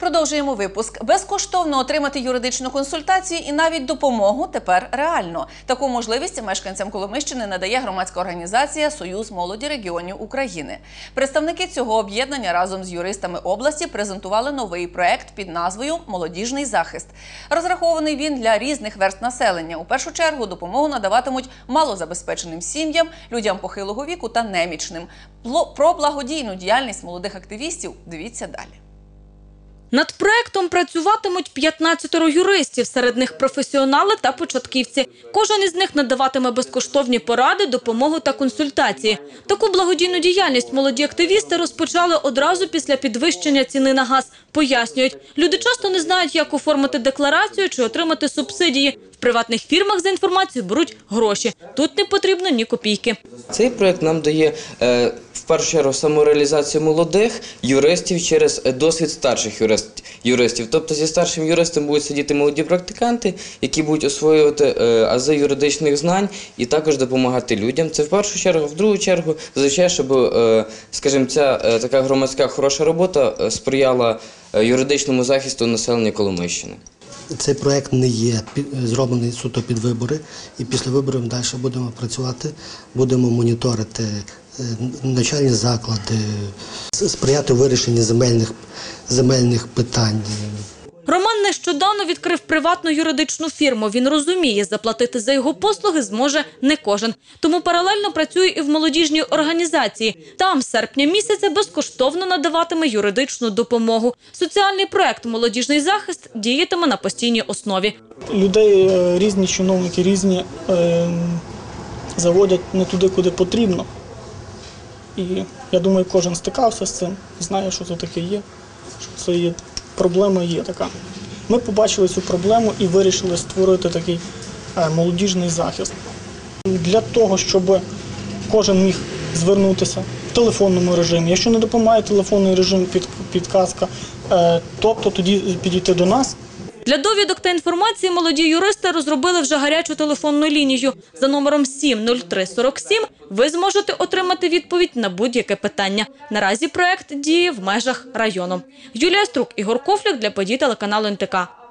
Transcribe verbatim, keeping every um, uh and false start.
Продовжуємо випуск. Безкоштовно отримати юридичну консультацію і навіть допомогу тепер реально. Таку можливість мешканцям Коломийщини надає громадська організація «Союз молоді регіонів України». Представники цього об'єднання разом з юристами області презентували новий проект під назвою «Молодіжний захист». Розрахований він для різних верств населення. У першу чергу допомогу надаватимуть малозабезпеченим сім'ям, людям похилого віку та немічним. Про благодійну діяльність молодих активістів дивіться далі. Над проектом працюватимуть п'ятнадцятеро юристів, серед них професіонали та початківці. Кожен із них надаватиме безкоштовні поради, допомогу та консультації. Таку благодійну діяльність молоді активісти розпочали одразу після підвищення ціни на газ. Пояснюють, люди часто не знають, як оформити декларацію чи отримати субсидії. В приватних фірмах за інформацію беруть гроші. Тут не потрібно ні копійки. Цей проект нам дає е, в першу чергу самореалізацію молодих юристів через досвід старших юрист, юристів. Тобто зі старшим юристом будуть сидіти молоді практиканти, які будуть освоювати е, ази юридичних знань і також допомагати людям. Це в першу чергу. В другу чергу, зазвичай, щоб, е, скажімо, ця е, така громадська хороша робота сприяла е, юридичному захисту населення Коломийщини. Цей проєкт не є зроблений суто під вибори, і після виборів далі будемо працювати, будемо моніторити навчальні заклади, сприяти вирішенню земельних, земельних питань. Роман нещодавно відкрив приватну юридичну фірму. Він розуміє, заплатити за його послуги зможе не кожен. Тому паралельно працює і в молодіжній організації. Там з серпня місяця безкоштовно надаватиме юридичну допомогу. Соціальний проект «Молодіжний захист» діятиме на постійній основі. Людей різні чиновники, різні е, заводять не туди, куди потрібно. І я думаю, кожен стикався з цим, знає, що це таке є, що це є. Проблема є така. Ми побачили цю проблему і вирішили створити такий молодіжний захист. Для того, щоб кожен міг звернутися в телефонному режимі. Якщо не допомагає телефонний режим, підказка, тобто тоді підійти до нас. Для довідок та інформації молоді юристи розробили вже гарячу телефонну лінію. За номером сім нуль три сорок сім ви зможете отримати відповідь на будь-яке питання. Наразі проект діє в межах району. Юлія Струк, Ігор Кофлік для подій телеканалу ен те ка.